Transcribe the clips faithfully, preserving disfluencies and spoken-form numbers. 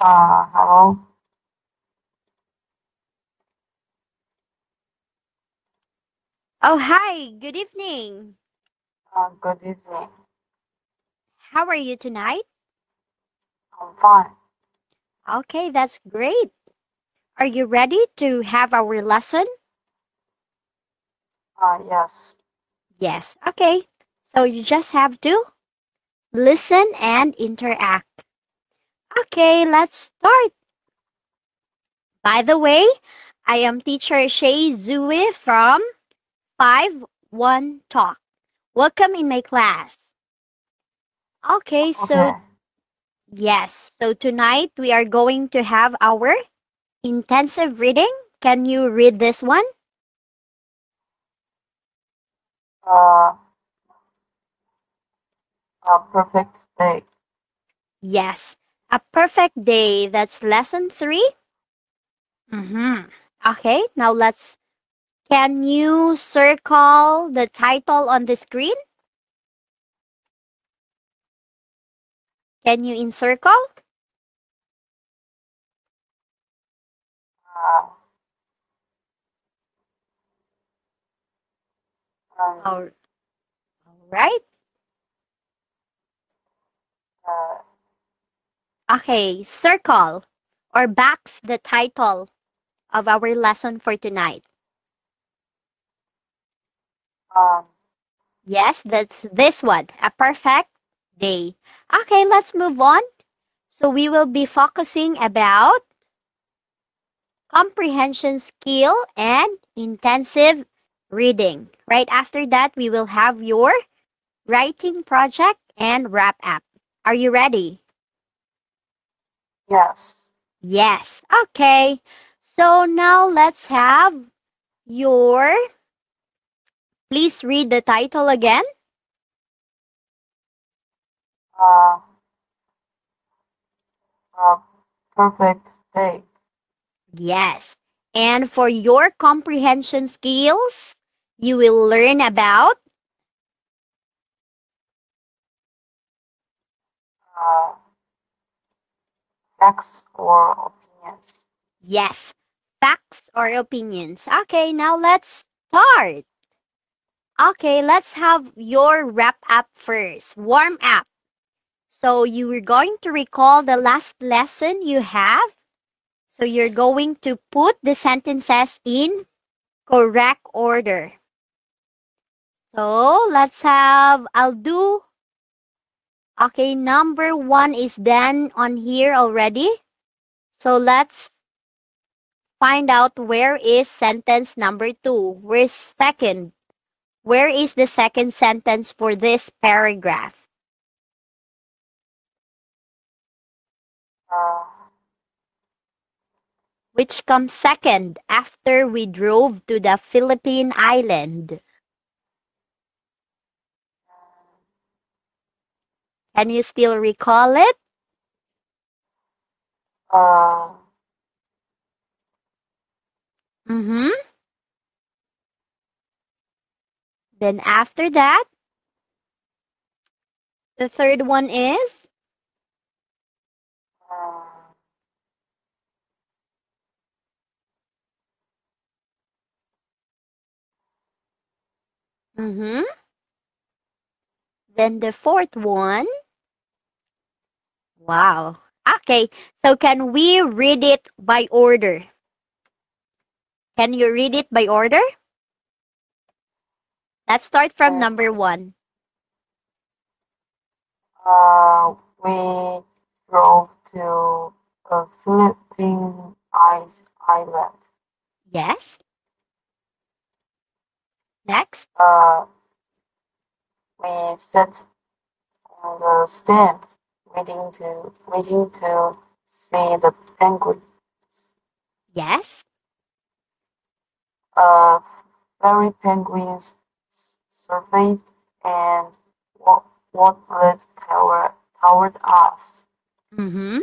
Uh, hello. Oh, hi. Good evening. Uh, good evening. How are you tonight? I'm fine. Okay, that's great. Are you ready to have our lesson? Uh, yes. Yes. Okay. So you just have to listen and interact. Okay, let's start. By the way, I am teacher Shay Zui from five one Talk. Welcome in my class. Okay, so Okay. yes. So tonight we are going to have our intensive reading. Can you read this one? Uh, a perfect day. Yes, a perfect day. That's lesson three. Mm-hmm. Okay, now let's. Can you circle the title on the screen? Can you encircle? Uh, um, All all right. uh, Okay, circle or box the title of our lesson for tonight. um, Yes, that's this one. A perfect day. Okay, let's move on. So we will be focusing about comprehension skill and intensive reading. Right after that, we will have your writing project and wrap up. Are you ready? yes. Yes. Okay. So now let's have your, please read the title again. Uh, a perfect day. Yes. And for your comprehension skills, you will learn about, Uh, facts or opinions. yes, facts or opinions. Okay, now let's start. Okay, let's have your wrap up first. Warm up. So you were going to recall the last lesson you have. So you're going to put the sentences in correct order. So let's have, I'll do, okay, number one is done on here already. So let's find out where is sentence number two. Where's second? Where is the second sentence for this paragraph? Uh, Which comes second after we drove to the Philippine island? Can you still recall it? uh, Mm-hmm. Then after that, the third one is, uh, mm-hmm. Then the fourth one, wow. Okay, so can we read it by order? Can you read it by order? Let's start from number okay. one. Uh, we drove to the Philippine Ice Island. Yes. Next. Uh, we sat on the stand, waiting to waiting to see the penguin. Yes. Uh, fairy penguins surfaced and wa- waddled toward, toward us. Mm-hmm.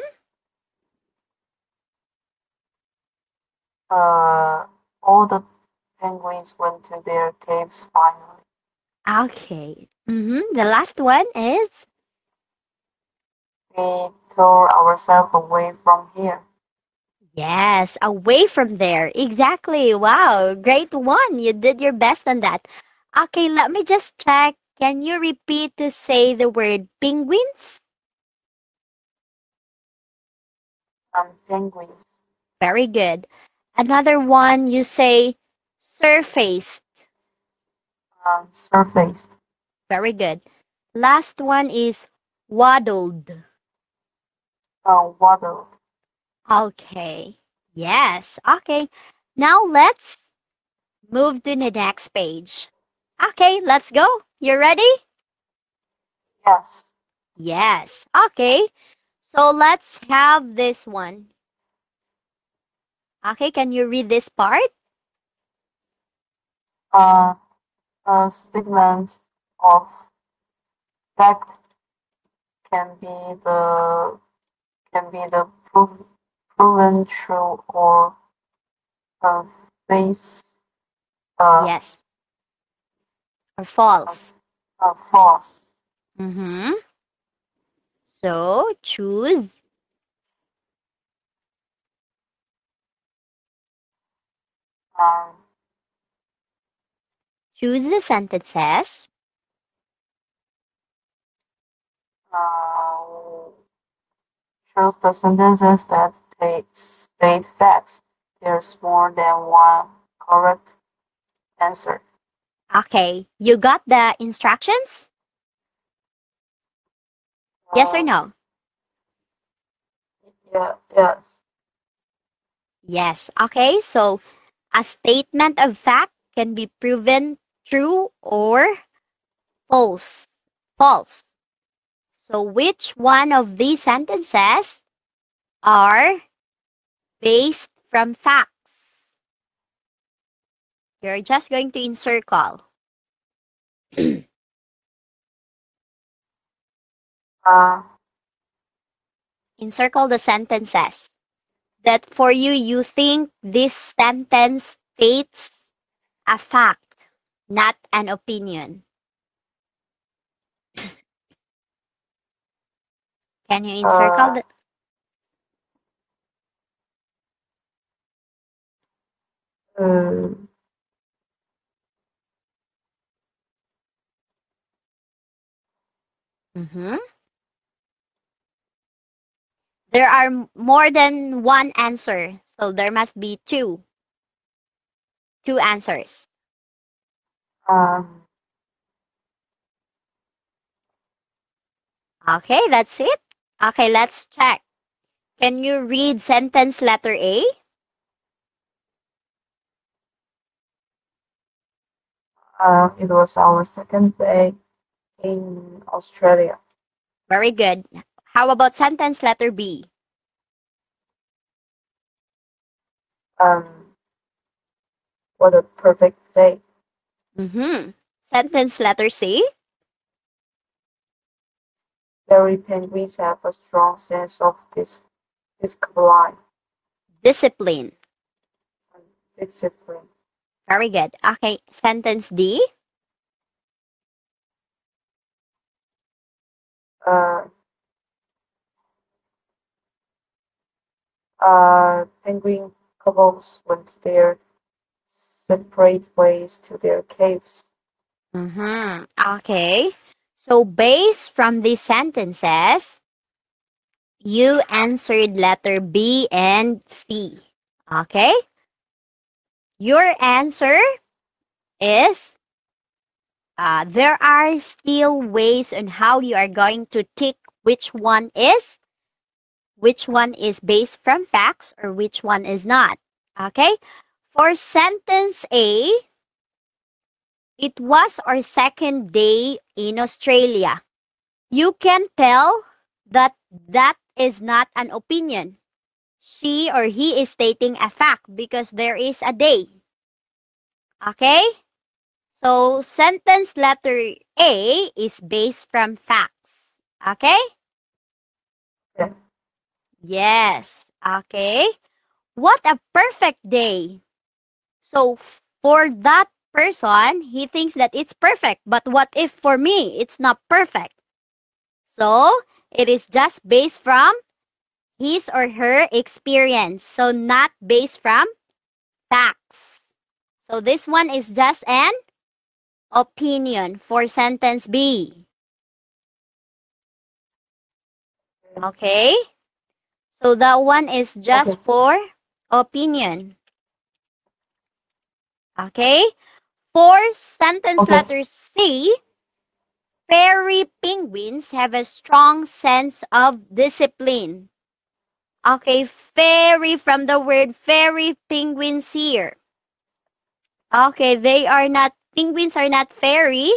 Uh, all the penguins went to their caves finally. Okay. Mm-hmm. The last one is, We tore ourselves away from here. Yes, away from there. Exactly. Wow, great one. You did your best on that. Okay, let me just check. Can you repeat to say the word penguins? Um, penguins. Very good. Another one, you say surfaced. Um, surfaced. Very good. Last one is waddled. Uh, waddled. Okay. Yes. Okay. Now let's move to the next page. Okay, let's go. You ready? Yes. Yes. Okay. So let's have this one. Okay, can you read this part? Uh, a statement of fact can be the can be the proof, proven true or uh, face uh, Yes. Or false? uh, false. Mm-hmm. So choose. Um, Choose the sentences. uh, shows the sentences that they state facts. There's more than one correct answer. Okay, you got the instructions? Yes or Uh, no? yeah, yes. Yes. Okay, so a statement of fact can be proven true or false. False. So which one of these sentences are based from facts? You're just going to encircle. Uh, Encircle the sentences that for you you think this sentence states a fact, not an opinion. Can you encircle uh, the uh, Mhm. There are m- more than one answer, so there must be two. Two answers. um, Okay, that's it. Okay, let's check. Can you read sentence letter A? uh, it was our second day in Australia. Very good. How about sentence letter B? Um, what a perfect day. Mm-hmm. Sentence letter C? Very penguins have a strong sense of this discipline Discipline. and discipline. Very good. Okay, sentence D? Uh, uh, penguin couples went their separate ways to their caves. Mm-hmm. Okay. So based from these sentences, you answered letter B and C. Okay? Your answer is uh, there are still ways on how you are going to tick which one is, which one is based from facts, or which one is not. Okay? For sentence A, it was our second day in Australia. You can tell that that is not an opinion. She or he is stating a fact because there is a day. Okay? So sentence letter A is based from facts. Okay? Yeah. Yes. Okay. What a perfect day. So for that person, he thinks that it's perfect. But what if for me, it's not perfect? So it is just based from his or her experience. So not based from facts. So this one is just an opinion for sentence B. Okay? So that one is just Okay. for opinion. Okay? For sentence Okay. letter C, fairy penguins have a strong sense of discipline. Okay, fairy from the word fairy penguins here. Okay, they are not, penguins are not fairy,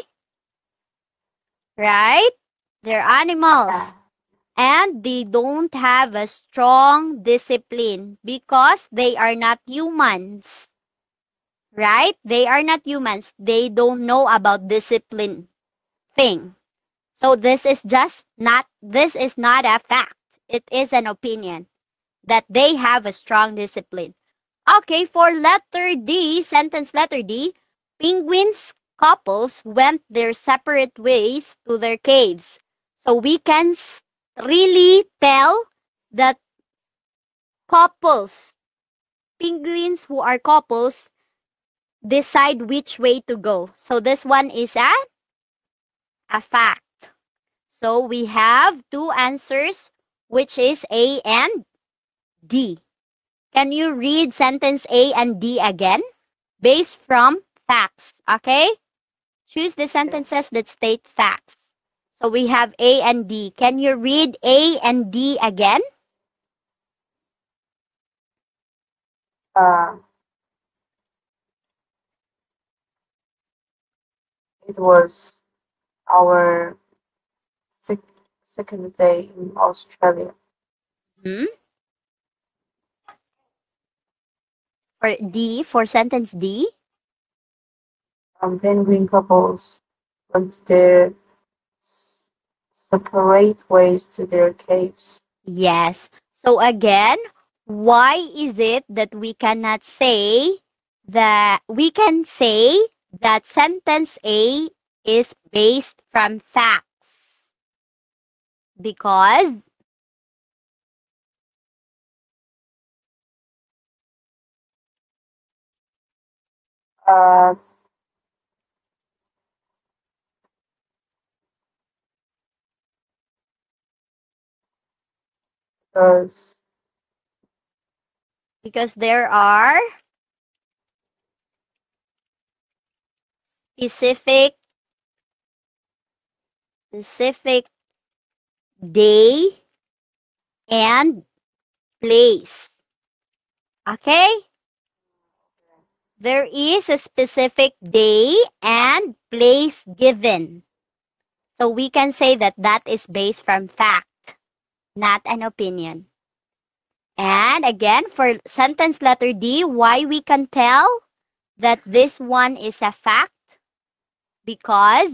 right? They're animals. Yeah. And they don't have a strong discipline because they are not humans. Right? They are not humans. They don't know about discipline thing. So this is just not, this is not a fact. It is an opinion that they have a strong discipline. Okay, for letter D, sentence letter D, penguins couples went their separate ways to their caves. So we can really tell that couples, penguins who are couples, decide which way to go. So this one is a, a fact. So we have two answers, which is A and D. Can you read sentence A and D again? Based from facts, okay? Choose the sentences that state facts. So we have A and D. Can you read A and D again? Uh, it was our sec- second day in Australia. Hmm? For D, for sentence D? Um, penguin couples went their separate ways to their caves. Yes. So again, why is it that we cannot say that we can say that sentence A is based from facts? Because Uh, because because there are specific specific day and place. Okay? There is a specific day and place given. So we can say that that is based from fact, not an opinion. And again, for sentence letter D, why we can tell that this one is a fact? Because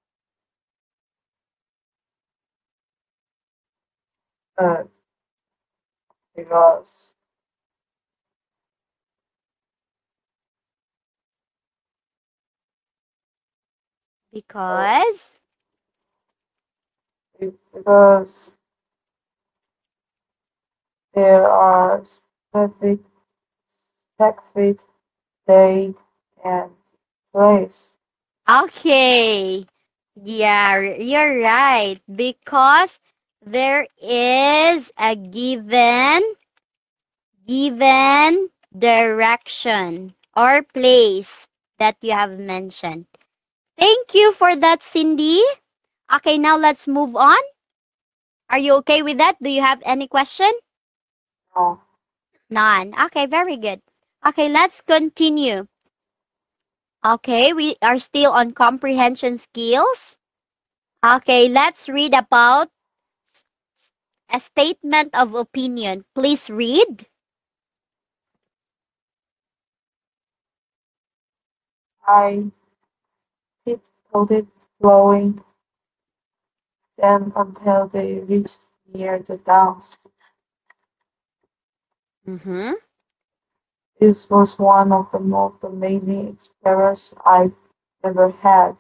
uh, because uh, because because there are specific specific day and place. okay. Yeah, you're right. Because there is a given given direction or place that you have mentioned. Thank you for that, Cindy. Okay, now let's move on. Are you okay with that? Do you have any question? No, None. Okay, very good. Okay, let's continue. Okay, we are still on comprehension skills. Okay, let's read about a statement of opinion. Please read. I tiptoed flowing them until they reached near the downs. Mm-hmm. This was one of the most amazing experiences I've ever had.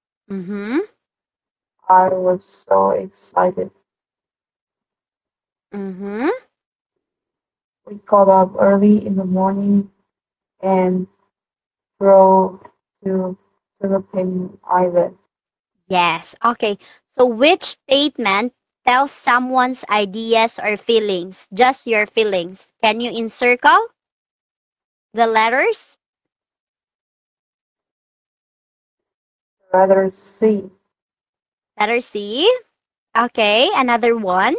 Mm-hmm. I was so excited. Mm-hmm. We got up early in the morning and drove to Philippine Island. Yes. Okay. So which statement tells someone's ideas or feelings? Just your feelings. Can you encircle the letters? Letter C. Letter C. Okay. Another one.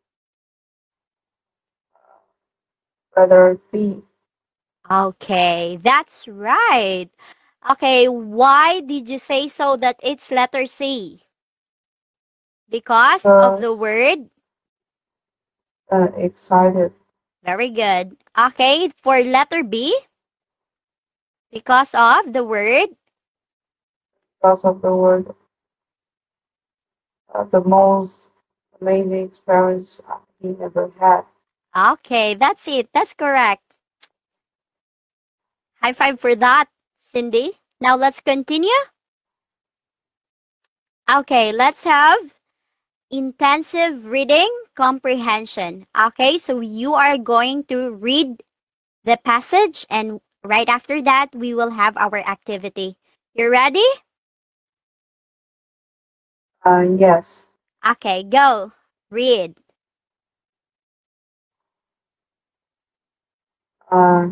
Letter B. Okay. That's right. Okay. Why did you say so that it's letter C? Because of the Because word. uh, excited. Very good. Okay. For letter B, because of the word. Because of the word, uh, the most amazing experience he ever had. Okay. That's it. That's correct. High five for that, Cindy. Now let's continue. Okay, let's have intensive reading comprehension. Okay, so you are going to read the passage, and right after that, we will have our activity. You ready? Uh, yes. Okay, go. Read. Uh,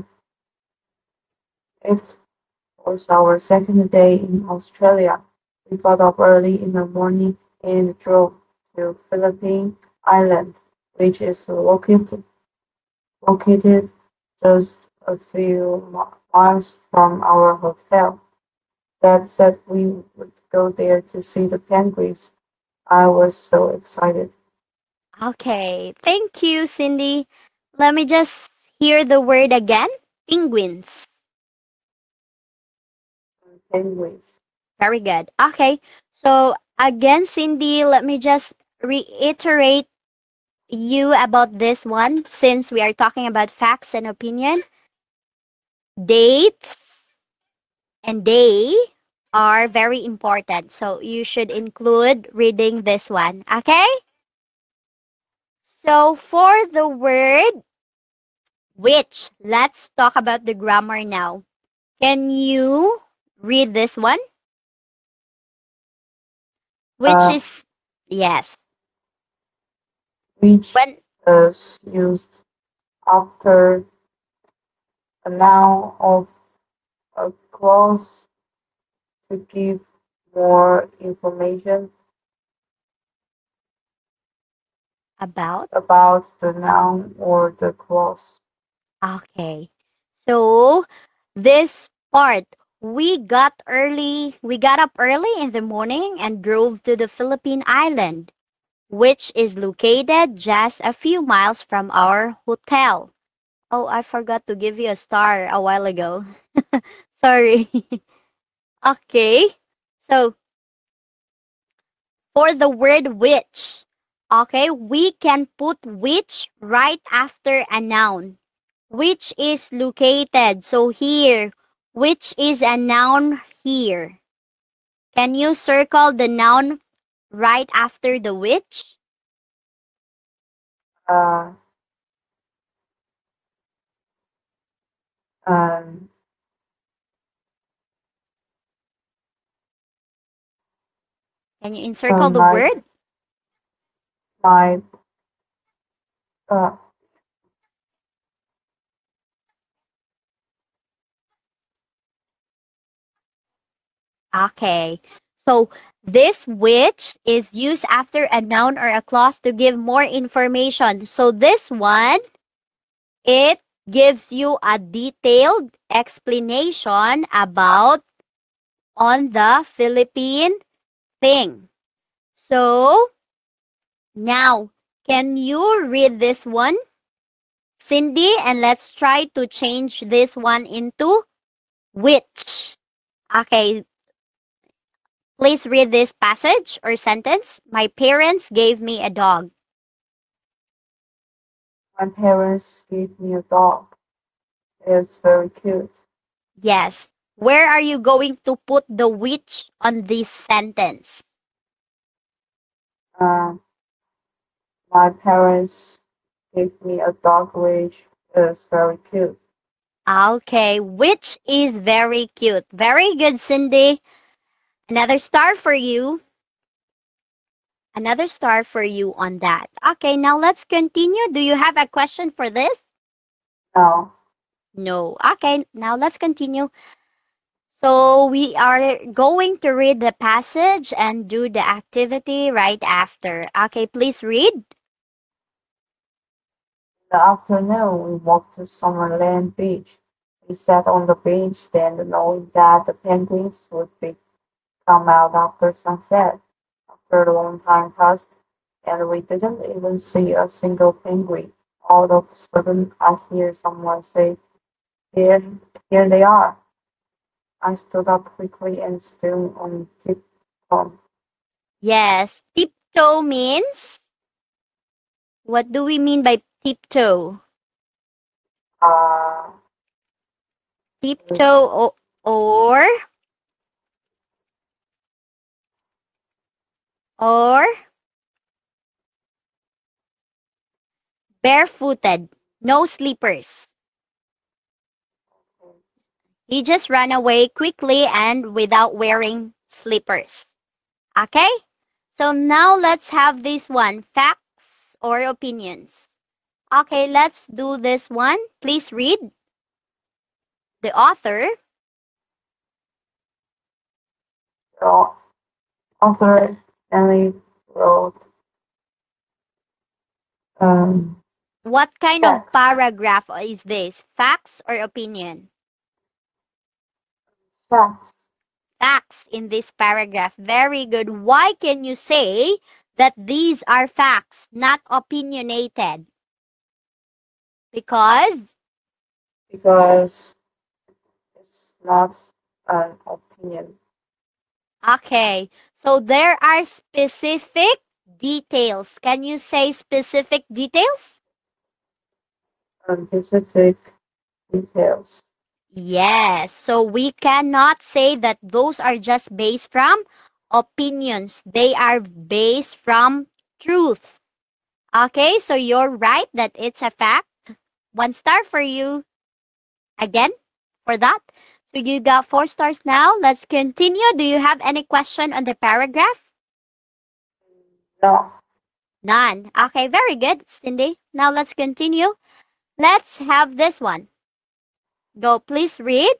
it was our second day in Australia. We got up early in the morning and drove to Philippine Island, which is located located just a few mi- miles from our hotel. Dad said we would go there to see the penguins. I was so excited. Okay, thank you, Cindy. Let me just hear the word again. Penguins. Penguins. Very good. Okay, so again, Cindy, let me just reiterate you about this one since we are talking about facts and opinion. Dates and day are very important. So you should include reading this one. Okay? So for the word which, let's talk about the grammar now. Can you read this one? Which Uh, is, yes. which When, is used after a noun of a clause to give more information about? about the noun or the clause. Okay. So this part, we got early, we got up early in the morning and drove to the Philippine Island, which is located just a few miles from our hotel. Oh, I forgot to give you a star a while ago. Sorry. Okay. So for the word which, okay, we can put which right after a noun, which is located. So here, which is a noun here. Can you circle the noun right after the which? Uh, um, Can you uh, encircle the my word? my uh, Okay. So this which is used after a noun or a clause to give more information. So this one, it gives you a detailed explanation about on the Philippine thing. So now, can you read this one, Cindy? And let's try to change this one into which. Okay, please read this passage or sentence. My parents gave me a dog. my parents gave me a dog. It's very cute. Yes. Where are you going to put the which on this sentence? Uh, my parents. gave me a dog which is very cute. Okay, which is very cute. Very good, Cindy. Another star for you. Another star for you on that. Okay, now let's continue. Do you have a question for this? Now, No. Okay, now let's continue. So we are going to read the passage and do the activity right after. Okay, please read. in the afternoon, we walked to Summerland Beach. We sat on the beach, then knowing that the penguins would be come out after sunset. After a long time passed, and we didn't even see a single penguin. All of a sudden, I hear someone say, "Here, here they are." I stood up quickly and stood on tiptoe. Yes, tiptoe means, what do we mean by tiptoe? Uh, Tiptoe this, o- or or barefooted, no slippers. He just ran away quickly and without wearing slippers. Okay? So now let's have this one, facts or opinions. Okay, let's do this one. Please read the author. the author Henry wrote, um, What kind of facts, paragraph is this? Facts or opinion? facts, Facts in this paragraph. Very good. Why can you say that these are facts, not opinionated? Because, because it's not an opinion. okay, so there are specific details. Can you say specific details? And specific details. Yes, so we cannot say that those are just based from opinions. They are based from truth. Okay, so you're right that it's a fact. One star for you again for that. So you got four stars now. Let's continue. Do you have any question on the paragraph? No, None. Okay, very good, Cindy. Now let's continue. Let's have this one. Go, please read.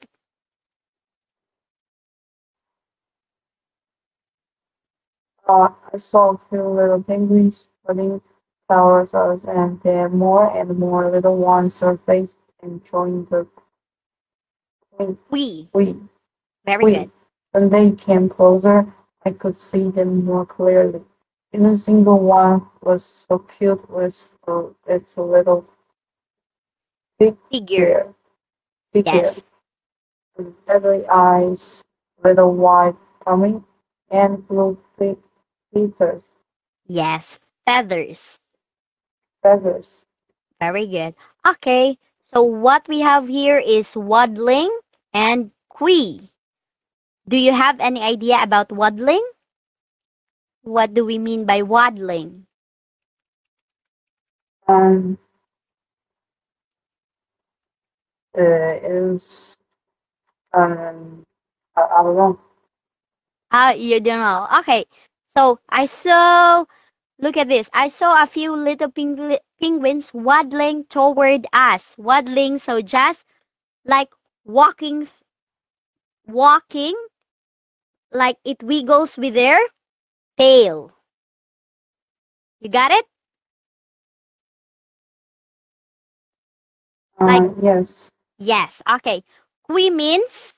uh, I saw a few little penguins floating towards us, and then more and more little ones surfaced and joined the queen. We. We, Very we. good. When they came closer, I could see them more clearly. Even single one was so cute with the, its little Figure. figure, figure, Yes. with feathery eyes, little white tummy, and blue fe- feathers. Yes. Feathers. Feathers. Very good. Okay. So what we have here is waddling and quee. Do you have any idea about waddling? What do we mean by waddling? Um, uh, is um, I, I don't know. Ah, you don't know. Okay. So I saw, look at this. I saw a few little pingui- penguins waddling toward us. Waddling, so just like walking, walking, like it wiggles with their tail. You got it? Like, Uh, yes. yes. Okay. Qui means,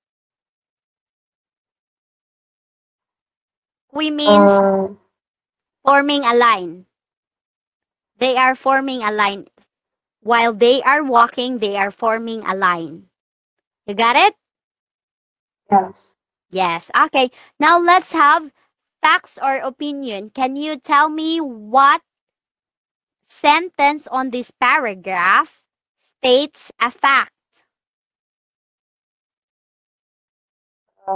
qui means Uh, forming a line. They are forming a line. While they are walking, they are forming a line. You got it? yes. Yes. Okay. Now let's have facts or opinion. Can you tell me what sentence on this paragraph states a fact? Uh,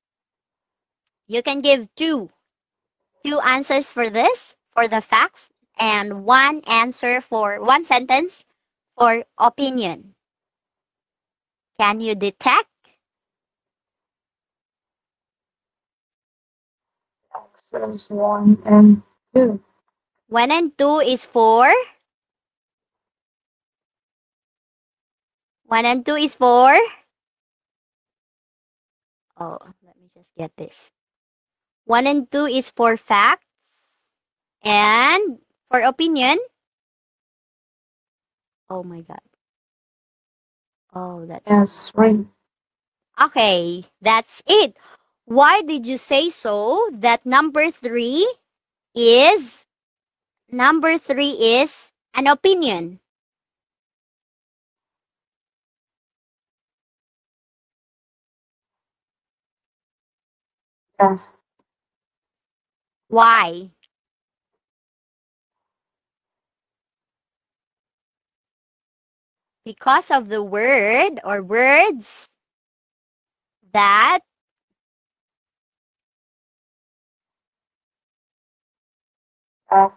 You can give two. Two answers for this, for the facts. and one answer for one sentence for opinion. Can you detect? X is one and two. One and two is for? One and two is for? Oh, let me just get this. One and two is for facts and for opinion. Oh my God. Oh, that's Yes, three. okay. That's it. Why did you say so that number three is number three is an opinion? Yeah, Why? Because of the word or words that F.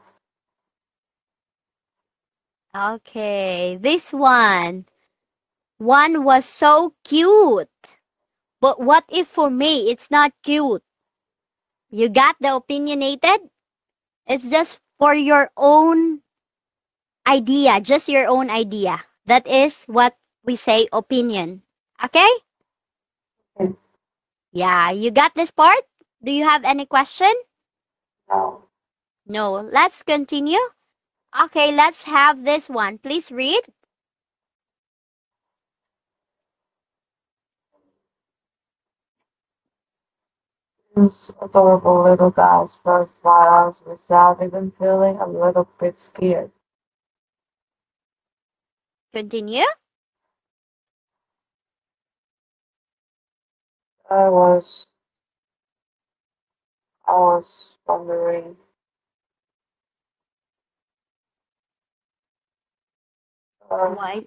okay, this one. One was so cute. But what if for me it's not cute? You got the opinionated? It's just for your own idea, just your own idea. That is what we say opinion. Okay? Okay. Yeah, you got this part? Do you have any question? Now, No. Let's continue. Okay, let's have this one. Please read. these adorable little guys brushed by us without even feeling a little bit scared. Continue. I was, I was wondering uh, Why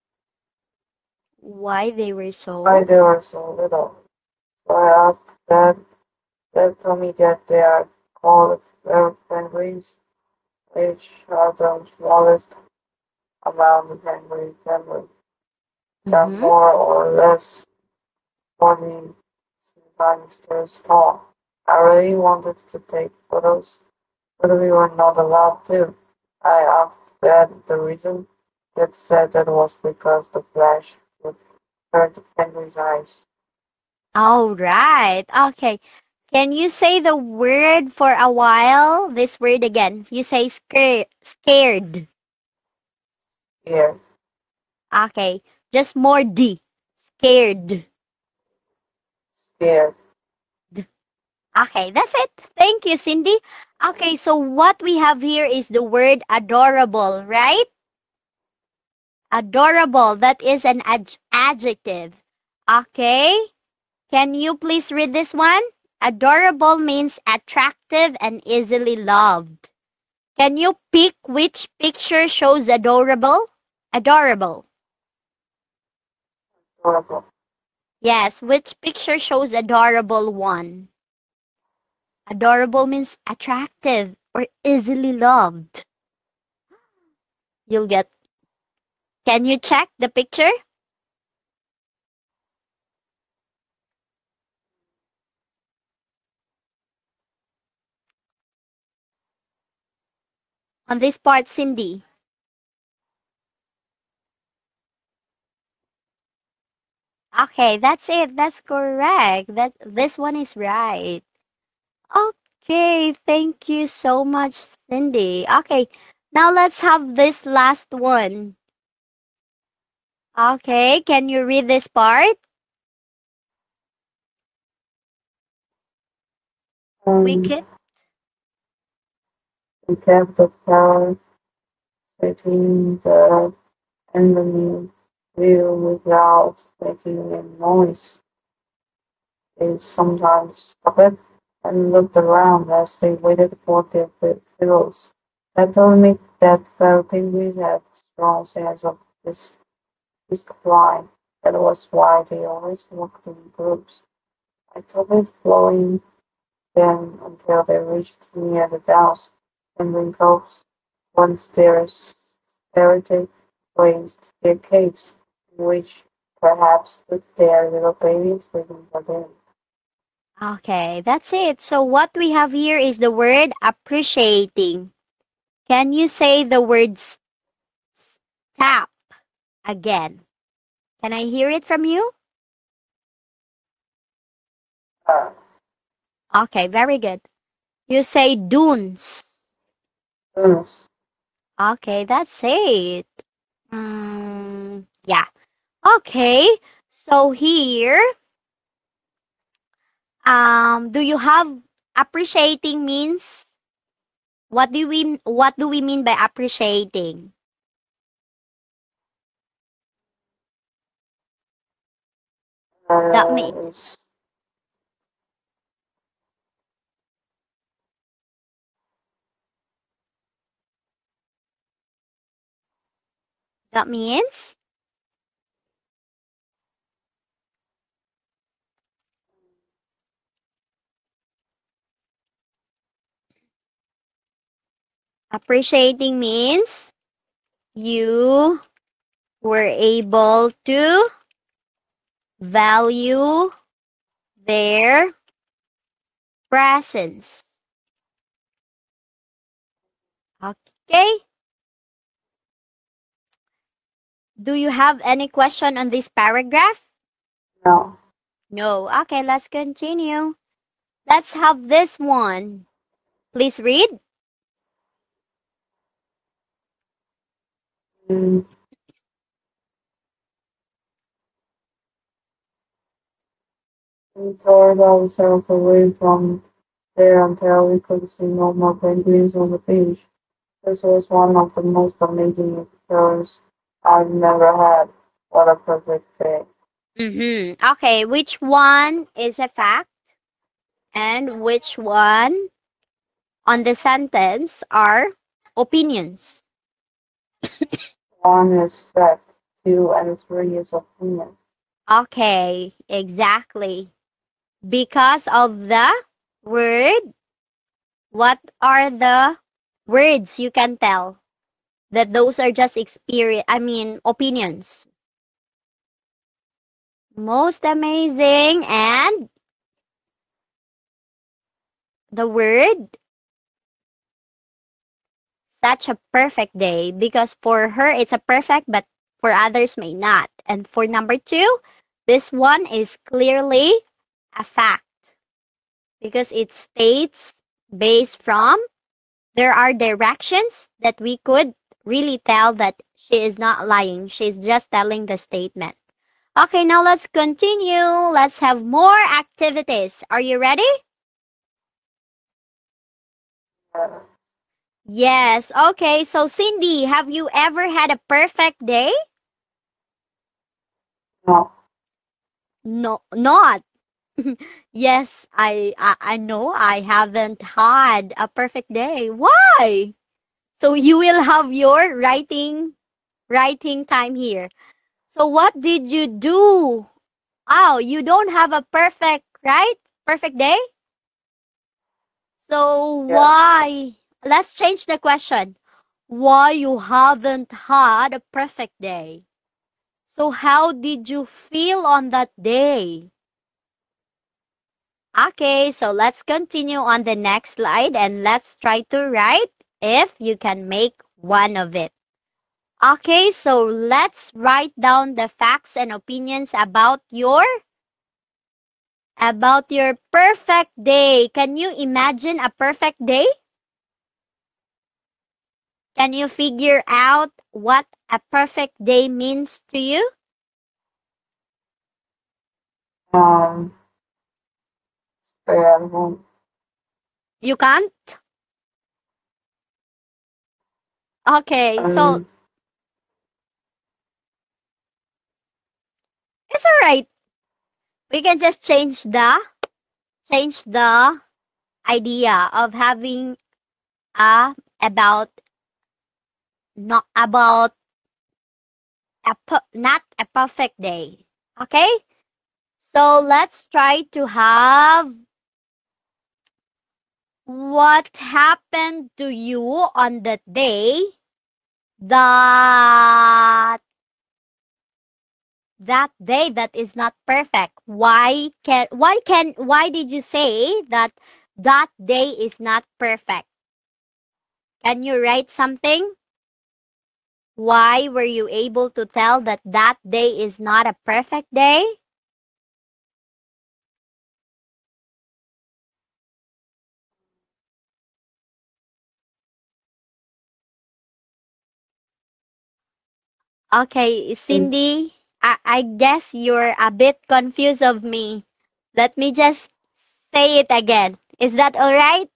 why they were why so? they were so little. So I asked Dad. Dad told me that they are called fur penguins, which are the smallest among the penguin family. They are Mm-hmm. more or less forty centimeters tall. I really wanted to take photos, but we were not allowed to. I asked Dad the reason. Dad said that was because the flash would hurt the penguin's eyes. All right. Okay. Can you say the word for a while? This word again. You say scared. Scared. Scared, Okay. Just more D. Scared. scared. D. Okay, that's it. Thank you, Cindy. Okay, so what we have here is the word adorable, right? Adorable. That is an ad- adjective. Okay. Can you please read this one? Adorable means attractive and easily loved. Can you pick which picture shows adorable? Adorable. Adorable. Yes, which picture shows adorable one? Adorable means attractive or easily loved. You'll get. Can you check the picture? On this part, Cindy. Okay, that's it. That's correct. That this one is right. Okay, thank you so much, Cindy. Okay, now let's have this last one. Okay, can you read this part? Um, Wicked. we kept the parrot sitting there in the view without making a noise. They sometimes stopped and looked around as they waited for their pillows. That told me that fairy penguins have a strong sense of dis- discipline. That was why they always walked in groups. I kept it following them until they reached near the downs and winkles. once their spirited raised their capes, in which perhaps stood their little babies waiting for them. Okay, that's it. So what we have here is the word appreciating. Can you say the word tap again? Can I hear it from you? Uh, Okay, very good. You say dunes. Dunes, Okay, that's it. Mm, yeah. Okay. So here, um, do you have appreciating means? What do we what do we mean by appreciating? That mean uh, is that means appreciating means you were able to value their presence. Okay? Do you have any question on this paragraph? no. No. Okay, let's continue. Let's have this one. Please read. Mm, we tore ourselves away from there until we could see no more penguins on the beach. This was one of the most amazing experiences I've never had. What a perfect day. Mm-hmm. Okay, which one is a fact and which one on the sentence are opinions? One is fact, two and three is opinion. Okay, exactly. Because of the word, what are the words you can tell that those are just experience, I mean, opinions. Most amazing and the word such a perfect day because for her it's a perfect but for others may not. And for number two, this one is clearly a fact because it states based from there are directions that we could really tell that she is not lying. She's just telling the statement. Okay, now let's continue. Let's have more activities. Are you ready? Uh, Yes. Okay, so Cindy, have you ever had a perfect day? no, No, not. Yes, I, I I know I haven't had a perfect day. Why? So you will have your writing writing time here. So what did you do? Oh, you don't have a perfect, right? Perfect day? So yeah. why? Let's change the question. Why you haven't had a perfect day? So how did you feel on that day? Okay, so let's continue on the next slide and let's try to write if you can make one of it. Okay, so let's write down the facts and opinions about your about your perfect day. Can you imagine a perfect day? Can you figure out what a perfect day means to you? Um, Stay at home. You can't? Okay, so Um, it's alright. We can just change the change the idea of having a about not about a per- not a perfect day. Okay? So let's try to have What happened to you on that day that that day that is not perfect? Why can why can why did you say that that day is not perfect? Can you write something? Why were you able to tell that that day is not a perfect day? Okay, Mm, Cindy, I, I guess you're a bit confused of me. Let me just say it again. Is that all right?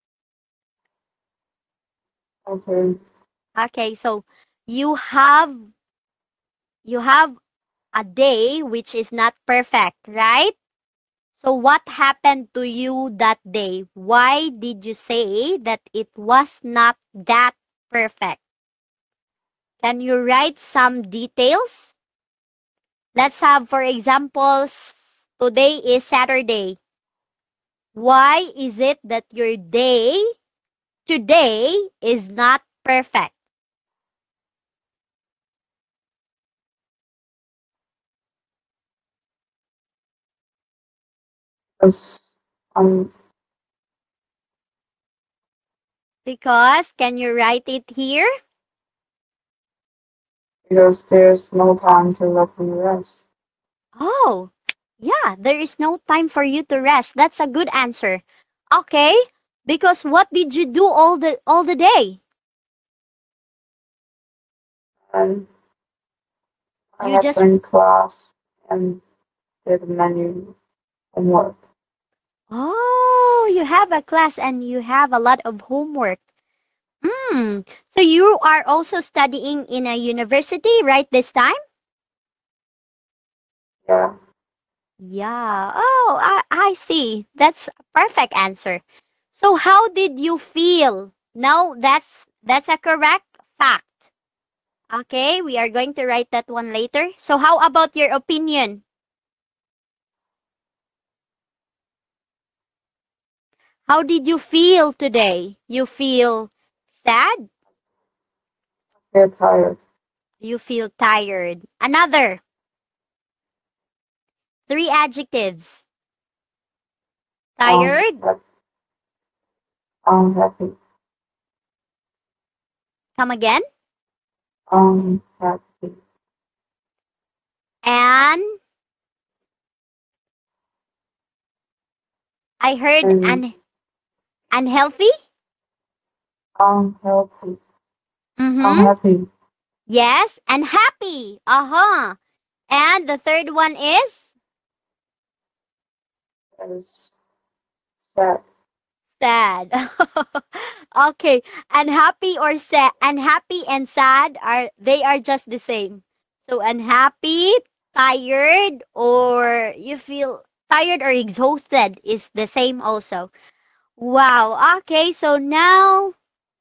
okay. Okay, so you have you have a day which is not perfect, right? So what happened to you that day? Why did you say that it was not that perfect? Can you write some details? Let's have, for examples, today is Saturday. Why is it that your day today is not perfect? Because um, Because, can you write it here? because there's no time to let me rest. Oh, yeah, there is no time for you to rest. That's a good answer. Okay, because what did you do all the all the day? And I You have just been class and did many homework. Oh, you have a class and you have a lot of homework. Hmm. So you are also studying in a university right this time? Yeah, Yeah. Oh, I, I see. That's a perfect answer. So how did you feel? No, that's that's a correct fact. Okay, we are going to write that one later. So how about your opinion? How did you feel today? You feel sad? feel tired. You feel tired. Another three adjectives. Um, Tired. hap- um, happy. Come again. Um, happy. And I heard And un- unhealthy. unhealthy. Mm-hmm. Unhappy. Yes. And happy. Uh-huh. And the third one is Is sad. sad. Okay. Unhappy or sad. Unhappy and sad are they are just the same. So unhappy, tired, or you feel tired or exhausted is the same also. Wow. Okay. So now,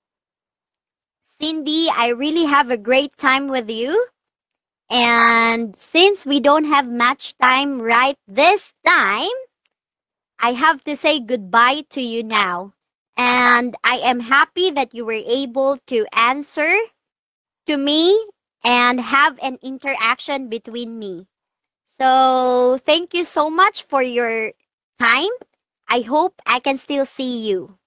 Cindy, I really have a great time with you. And since we don't have much time right this time, I have to say goodbye to you now. And I am happy that you were able to answer to me and have an interaction between me. So thank you so much for your time. I hope I can still see you.